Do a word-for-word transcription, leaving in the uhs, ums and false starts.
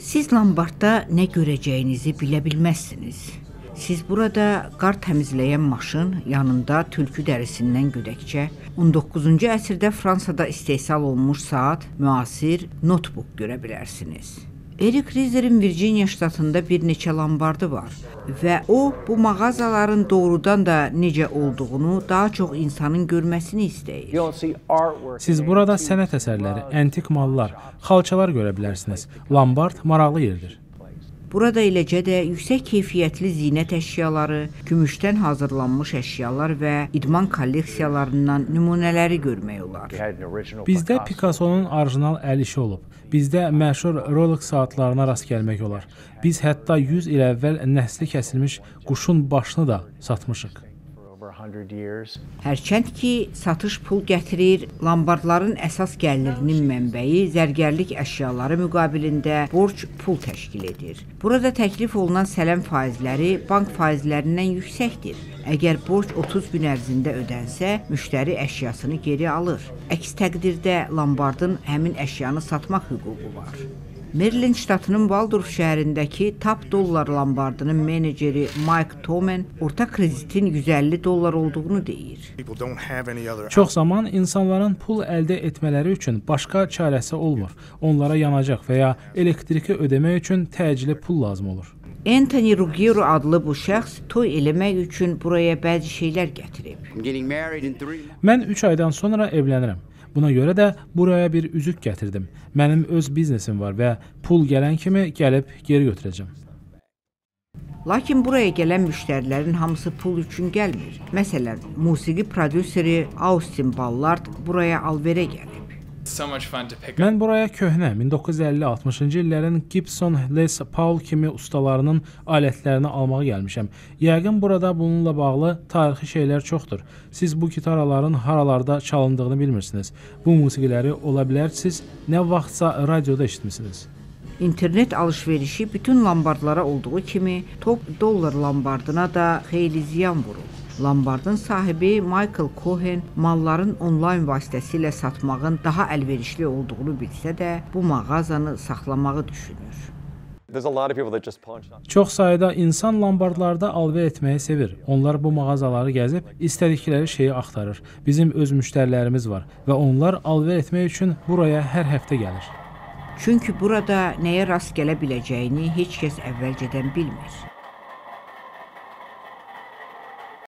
Siz Lombardda nə görəcəyinizi bilə bilməzsiniz. Siz burada qar təmizləyən maşın, yanında tülkü dərisindən gödəkçə, on doqquzuncu əsrdə Fransada istehsal olmuş saat, müasir notebook görə bilərsiniz. Erik Rizer'in Virginia ştatında bir neçə Lombardı var və o, bu mağazaların doğrudan da necə olduğunu daha çox insanın görməsini istəyir. Siz burada sənət əsərləri, antik mallar, xalçalar görə bilərsiniz. Lombard maraqlı yerdir. Burada eləcə də yüksək keyfiyyətli zinət əşyaları, gümüşdən hazırlanmış əşyalar və idman kolleksiyalarından nümunələri görmək olar. Bizdə Picasso'nun orijinal əl işi olub. Bizdə məşhur Rolex saatlarına rast gəlmək olar. Biz hətta yüz il əvvəl nəsli kəsilmiş quşun başını da satmışıq. Hərçənd ki, satış pul gətirir, Lombardların əsas gəlirinin mənbəyi zərgərlik əşyaları müqabilində borc pul təşkil edir. Burada təklif olunan sələm faizləri bank faizlərindən yüksəkdir. Əgər borc otuz gün ərzində ödənsə, müştəri əşyasını geri alır. Əks təqdirdə Lombardın həmin əşyanı satmaq hüququ var. Maryland ştatının Waldorf şəhərindəki Top Dollar Lombardının meneceri Mike Toman orta kreditin yüz əlli dollar olduğunu deyir. Çox zaman insanların pul əldə etmələri üçün başqa çarəsi olmur. Onlara yanacaq və ya elektriki ödəmək üçün təcili pul lazım olur. Anthony Ruggiero adlı bu şəxs toy eləmək üçün buraya bəzi şeylər gətirib. Mən üç aydan sonra evlənirəm. Buna görə də buraya bir üzük gətirdim. Mənim öz biznesim var və pul gələn kimi gəlib geri götürəcəm. Lakin buraya gələn müştərilərin hamısı pul üçün gəlmir. Məsələn, musiqi prodüseri Austin Ballard buraya alverə gəlib. Mən buraya köhnə min doqquz yüz əlli altmışıncı illərin Gibson Les Paul kimi ustalarının alətlərini almağa gəlmişəm. Yəqin burada bununla bağlı tarixi şeylər çoxdur. Siz bu gitaraların haralarda çalındığını bilmirsiniz. Bu musiqiləri ola bilər siz nə vaxtsa radioda eşitmisiniz. İnternet alış-verişi bütün Lombardlara olduğu kimi Top Dollar Lombardına da xeyli ziyan vurur. Lombardın sahibi Michael Cohen malların onlayn vasitəsilə satmağın daha əlverişli olduğunu bilsə də, bu mağazanı saxlamağı düşünür. Çox sayda insan Lombardlarda alver etməyi sevir. Onlar bu mağazaları gəzib istədikləri şeyi axtarır. Bizim öz müştərilərimiz var və onlar alver etmək üçün buraya hər həftə gəlir. Çünki burada nəyə rast gələ biləcəyini heç kəs əvvəlcədən bilmir.